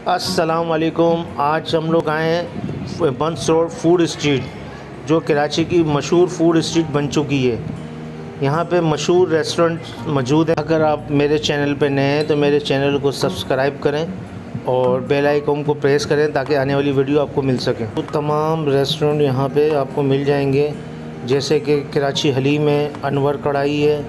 अस्सलाम वालेकुम। आज हम लोग आए हैं बंस रोड फूड स्ट्रीट, जो कराची की मशहूर फूड स्ट्रीट बन चुकी है। यहाँ पे मशहूर रेस्टोरेंट मौजूद हैं। अगर आप मेरे चैनल पे नए हैं तो मेरे चैनल को सब्सक्राइब करें और बेल आइकन को प्रेस करें ताकि आने वाली वीडियो आपको मिल सके। तो तमाम रेस्टोरेंट यहाँ पे आपको मिल जाएंगे, जैसे कि कराची हलीम में अनवर कढ़ाई है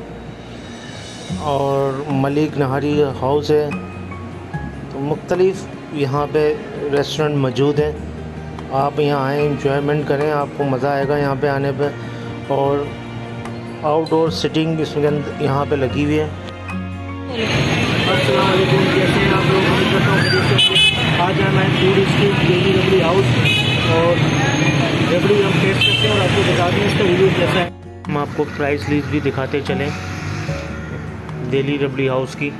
और मलिक नहारी हाउस है। तो मुख्तलिफ़ यहाँ पे रेस्टोरेंट मौजूद हैं। आप यहाँ आएँ, इंजॉयमेंट करें, आपको मज़ा आएगा यहाँ पे आने पे। और आउटडोर सिटिंग इसके अंदर यहाँ पे लगी हुई है। अस्सलाम वालेकुम, कैसे हैं आप लोग? आज हम हैं food street daily rabri house और रबड़ी हम टेस्ट करते हैं और आपको बताते हैं इसका रिव्यू कैसा है। हम आपको प्राइस लिस्ट भी दिखाते चलें डेली रबड़ी हाउस की।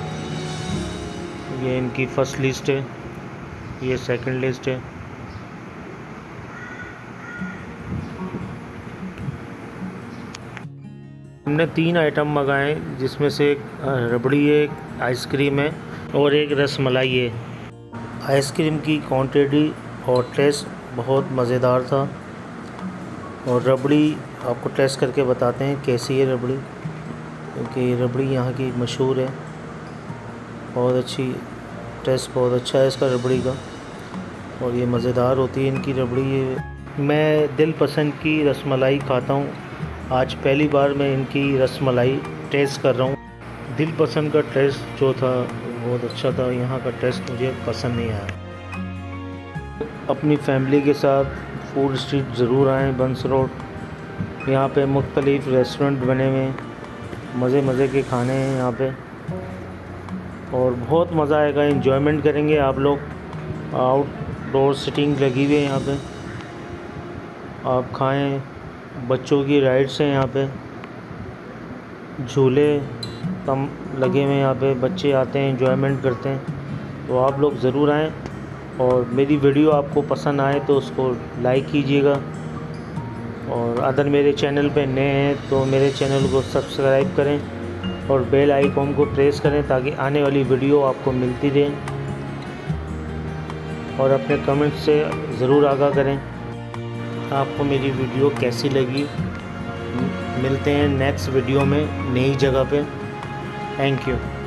ये इनकी फ़र्स्ट लिस्ट है, ये सेकंड लिस्ट है। हमने 3 आइटम मंगाए, जिसमें से एक रबड़ी है, एक आइसक्रीम है और एक रसमलाई है। आइसक्रीम की क्वांटिटी और टेस्ट बहुत मज़ेदार था। और रबड़ी आपको टेस्ट करके बताते हैं कैसी है रबड़ी, क्योंकि रबड़ी यहाँ की मशहूर है। बहुत अच्छी, टेस्ट बहुत अच्छा है इसका रबड़ी का और ये मज़ेदार होती है इनकी रबड़ी। ये मैं दिल पसंद की रसमलाई खाता हूँ। आज पहली बार मैं इनकी रसमलाई टेस्ट कर रहा हूँ। दिल पसंद का टेस्ट जो था बहुत अच्छा था, यहाँ का टेस्ट मुझे पसंद नहीं आया। अपनी फैमिली के साथ फूड स्ट्रीट ज़रूर आएँ बंस रोड। यहाँ पे मुख्तलिफ़ रेस्टोरेंट बने हुए हैं, मज़े के खाने हैं यहाँ पे और बहुत मज़ा आएगा, एंजॉयमेंट करेंगे आप लोग। आउटडोर सिटिंग लगी हुई है यहाँ पे, आप खाएं। बच्चों की राइड्स हैं यहाँ पे, झूले कम लगे हुए हैं यहाँ पे, बच्चे आते हैं एंजॉयमेंट करते हैं। तो आप लोग ज़रूर आएं और मेरी वीडियो आपको पसंद आए तो उसको लाइक कीजिएगा। और अगर मेरे चैनल पे नए हैं तो मेरे चैनल को सब्सक्राइब करें और बेल आइकन को प्रेस करें ताकि आने वाली वीडियो आपको मिलती रहे। और अपने कमेंट से ज़रूर आगाह करें आपको मेरी वीडियो कैसी लगी। मिलते हैं नेक्स्ट वीडियो में नई जगह पे। Thank you.